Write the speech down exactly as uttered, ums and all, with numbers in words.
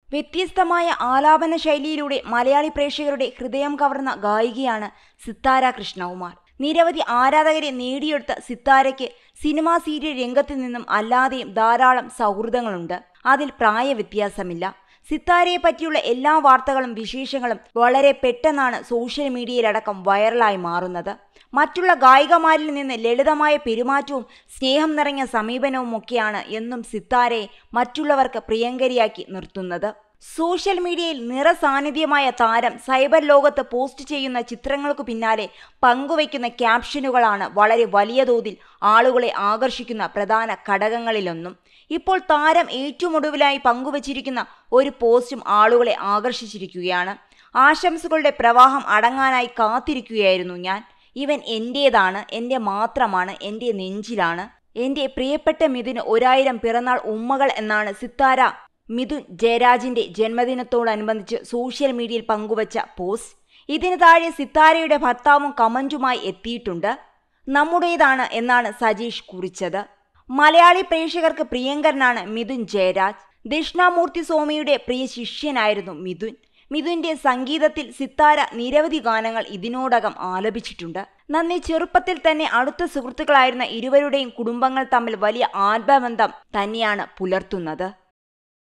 വ്യത്യസ്തമായ ആലാപന ശൈലിയിലൂടെ മലയാളി പ്രേക്ഷകരുടെ ഹൃദയം കവർന്ന ഗായികയാണ് സിത്താര കൃഷ്ണകുമാർ. നിരവധി ആരാധകരെ നേടിയെടുത്ത സിത്താരയ്ക്ക് സിനിമാ സീരിയൽ രംഗത്തു നിന്നും അല്ലാതെയും ധാരാളം സൗഹൃദങ്ങളുണ്ട്. അതിൽ പ്രായവ്യത്യാസമില്ല. സിത്താരയെ പറ്റിയുള്ള എല്ലാ വാർത്തകളും വിശേഷങ്ങളും വളരെ പെട്ടെന്നാണ് സോഷ്യൽ മീഡിയയിലടക്കം വൈറലായി മാറുന്നത്. മറ്റുള്ള ഗായികമാരിൽ നിന്ന് ലളിതമായ പെരുമാറ്റവും സ്നേഹം നിറഞ്ഞ സമീപനവും ഒക്കെയാണ് എന്നും സിത്താരയെ മറ്റുള്ളവർക്ക് പ്രിയങ്കരിയാക്കി നിർത്തുന്നത്. സോഷ്യൽ മീഡിയയിൽ നിറസാന്നിധ്യമായ താരം സൈബർ ലോകത്ത് പോസ്റ്റ് ചെയ്യുന്ന ചിത്രങ്ങൾക്കു പിന്നാലെ പങ്കുവയ്ക്കുന്ന ക്യാപ്ഷനുകളാണ് വളരെ വലിയ തോതിൽ ആളുകളെ ആകർഷിക്കുന്ന പ്രധാന ഘടകങ്ങളിലൊന്നും. ഇപ്പോൾ താരം ഏറ്റവും ഒടുവിലായി പങ്കുവച്ചിരിക്കുന്ന ഒരു പോസ്റ്റും ആളുകളെ ആകർഷിച്ചിരിക്കുകയാണ്. ആശംസകളുടെ പ്രവാഹം അടങ്ങാനായി കാത്തിരിക്കുകയായിരുന്നു ഞാൻ. ഇവൻ എൻ്റേതാണ്, എൻ്റെ മാത്രമാണ്, എൻ്റെ നെഞ്ചിലാണ്. എൻ്റെ പ്രിയപ്പെട്ട മിഥുന് ഒരായിരം പിറന്നാൾ ഉമ്മകൾ എന്നാണ് സിത്താര മിഥുൻ ജയരാജിന്റെ ജന്മദിനത്തോടനുബന്ധിച്ച് സോഷ്യൽ മീഡിയയിൽ പങ്കുവച്ച പോസ്റ്റ്. ഇതിന് താഴെ സിത്താരയുടെ ഭർത്താവും കമന്റുമായി എത്തിയിട്ടുണ്ട്. നമ്മുടേതാണ് എന്നാണ് സജീഷ് കുറിച്ചത്. മലയാളി പ്രേക്ഷകർക്ക് പ്രിയങ്കരനാണ് മിഥുൻ ജയരാജ്. ദക്ഷിണാമൂർത്തി സ്വാമിയുടെ പ്രിയ ശിഷ്യനായിരുന്നു മിഥുൻ. മിഥുന്റെ സംഗീതത്തിൽ സിത്താര നിരവധി ഗാനങ്ങൾ ഇതിനോടകം ആലപിച്ചിട്ടുണ്ട്. നന്നേ ചെറുപ്പത്തിൽ തന്നെ അടുത്ത സുഹൃത്തുക്കളായിരുന്ന ഇരുവരുടെയും കുടുംബങ്ങൾ തമ്മിൽ വലിയ ആത്മബന്ധം തന്നെയാണ് പുലർത്തുന്നത്.